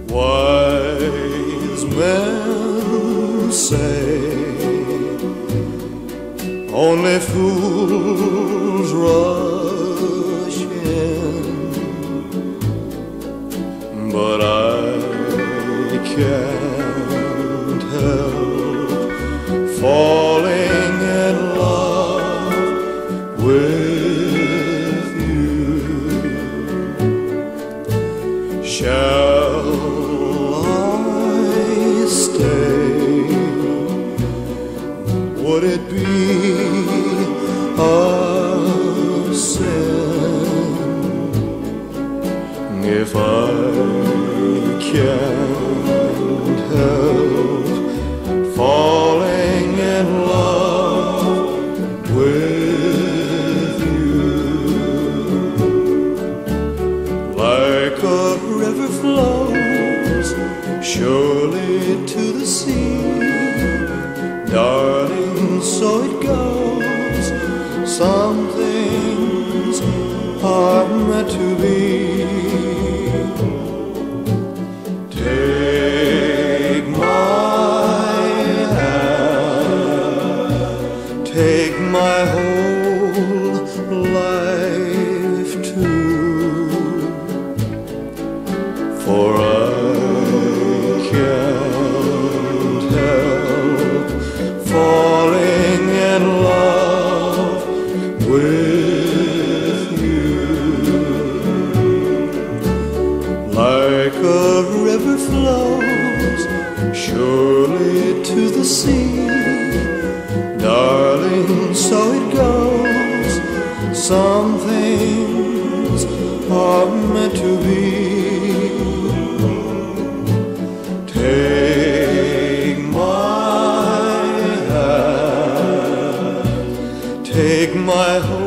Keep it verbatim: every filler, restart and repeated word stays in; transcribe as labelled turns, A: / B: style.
A: Wise men say only fools rush in, but I can't help falling in love with you. Shall I stay? Would it be a sin if I can't help falling in love with you? Like a river flows surely to the sea, darling, so it goes. Some things are meant to be. Take my hand, take my whole life too, for I can't help falling in love with you. Like a river flows surely to the sea, darling, so it goes. Some things are meant to be. Take my hand, take my